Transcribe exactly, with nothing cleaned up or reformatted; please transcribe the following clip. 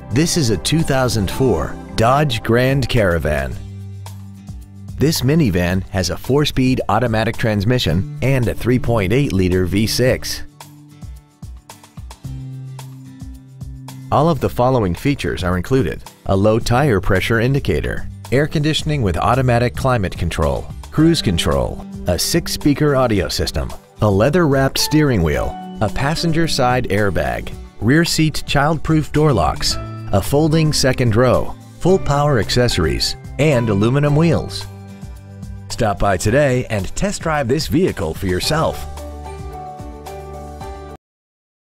This is a two thousand four Dodge Grand Caravan. This minivan has a four-speed automatic transmission and a three point eight liter V six. All of the following features are included: a low tire pressure indicator, air conditioning with automatic climate control, cruise control, a six-speaker audio system, a leather-wrapped steering wheel, a passenger side airbag, rear seat child-proof door locks, a folding second row, full power accessories, and aluminum wheels. Stop by today and test drive this vehicle for yourself.